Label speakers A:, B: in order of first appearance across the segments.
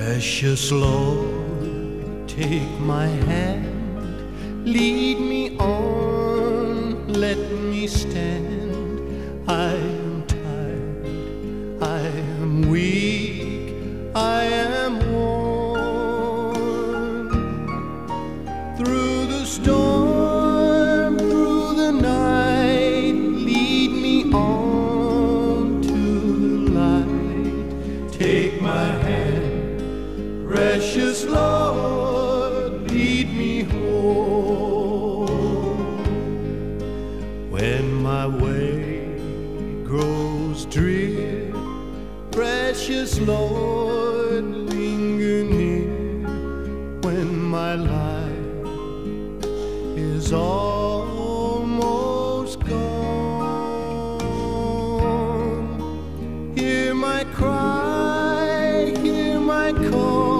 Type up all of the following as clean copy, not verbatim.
A: Precious Lord, take my hand, lead me on, let me stand. I am tired, I am weak, I am worn. Through the storm, through the night, lead me on to the light. Take my hand, precious Lord, lead me home. When my way grows drear, precious Lord, linger near. When my life is almost gone, hear my cry, hear my call.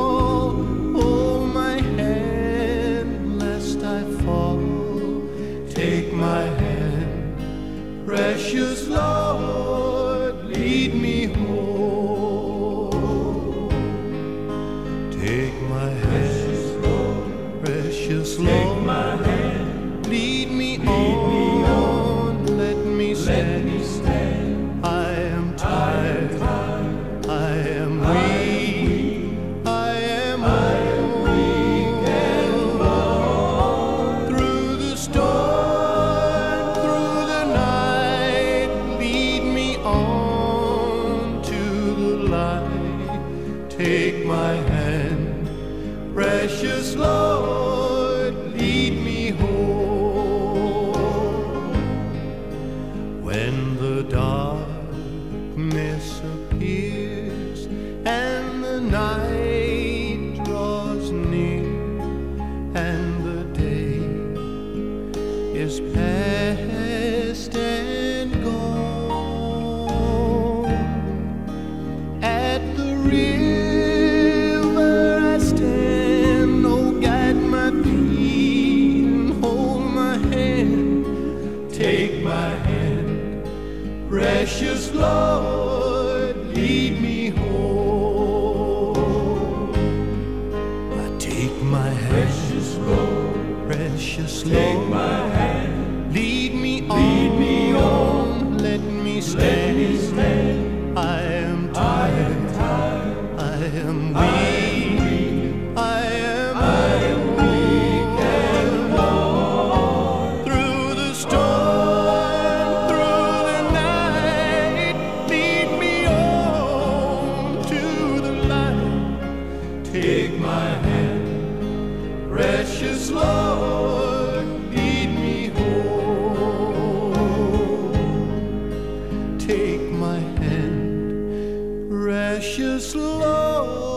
A: Take my hand, precious Lord, lead me home. Take my hand, precious Lord,
B: take my hand,
A: lead me on, let me stand. I am tired, I am weak, I am weak and worn. Through the storm, take my hand, precious Lord, lead me home. When the darkness appears and the night draws near and the day is past and gone, at the take my hand, precious Lord, lead me home. I take my hand,
B: precious Lord, take my hand,
A: lead me on, let me stand. I am tired, I am weak, I am weak and worn. Through the storm, through the night, lead me on to the light. Take my hand, precious Lord, lead me home. Take my hand, precious Lord.